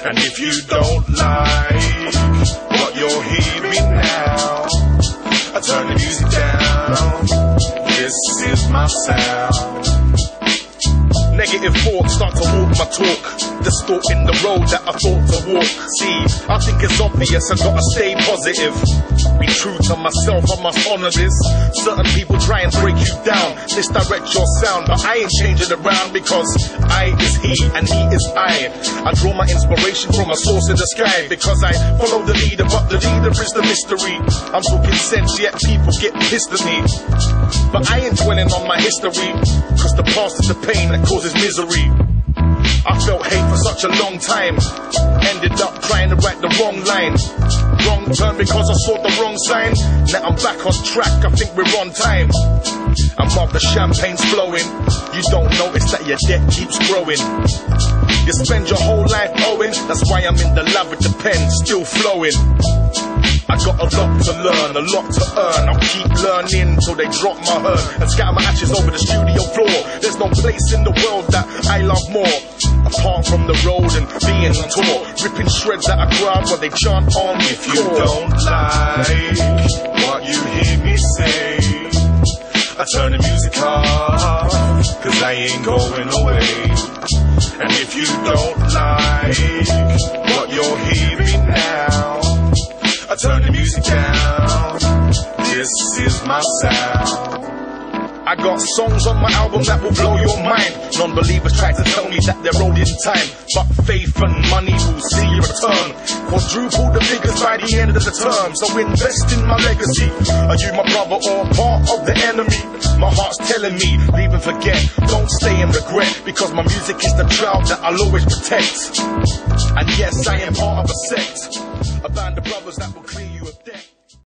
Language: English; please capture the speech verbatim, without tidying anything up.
And if you don't like what you're hearing now, I turn the music down. This is my sound. Negative thoughts start to walk my talk, distorting the road that I thought to walk. See, I think it's obvious I gotta stay positive, be true to myself, I must honor this. Certain people try and break you down, misdirect your sound, but I ain't changing around because I is he and he is I. I draw my inspiration from a source in the sky because I follow the leader, but the leader is the mystery. I'm talking sense, yet people get pissed at me, but I ain't dwelling on my history, cause the past is the pain that causes misery. I felt hate for such a long time, ended up trying to write the wrong line. Wrong turn because I saw the wrong sign. Now I'm back on track, I think we're on time. And while the champagne's flowing, you don't notice that your debt keeps growing. You spend your whole life owing, that's why I'm in the lab with the pen still flowing. I got a lot to learn, a lot to earn. I'll keep learning till they drop my hurt and scatter my ashes over the studio floor. There's no place in the world that I love more, apart from the road and being on tour, ripping shreds at a crowd while they chant on. If you don't like what you hear me say, I turn the music off, cause I ain't going away. And if you don't like what you're hearing now, I turn the music down. This is my sound. I got songs on my album that will blow your mind. Non-believers try to tell me that they're old in time, but faith and money will see a return. Quadruple the figures by the end of the term. So invest in my legacy. Are you my brother or part of the enemy? My heart's telling me, leave and forget, don't stay in regret, because my music is the child that I'll always protect. And yes, I am part of a sect, a band of brothers that will clear you of debt.